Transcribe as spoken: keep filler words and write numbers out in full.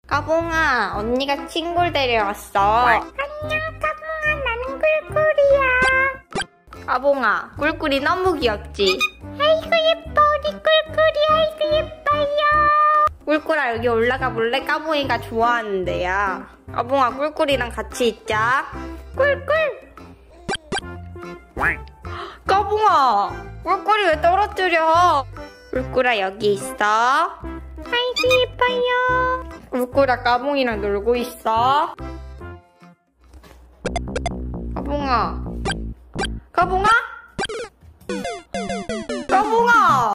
까봉아, 언니가 친구를 데려왔어. 안녕, 까봉아. 나는 꿀꿀이야. 까봉아, 꿀꿀이 너무 귀엽지? 아이고 예뻐, 우리 꿀꿀이. 아이고 예뻐요. 꿀꿀아, 여기 올라가 볼래? 까봉이가 좋아하는 데야. 까봉아, 꿀꿀이랑 같이 있자. 꿀꿀. 까봉아, 꿀꿀이 왜 떨어뜨려? 꿀꿀아, 여기 있어. 아이고 예뻐요. 꿀꿀아, 까봉이랑 놀고 있어. 까봉아. 까봉아?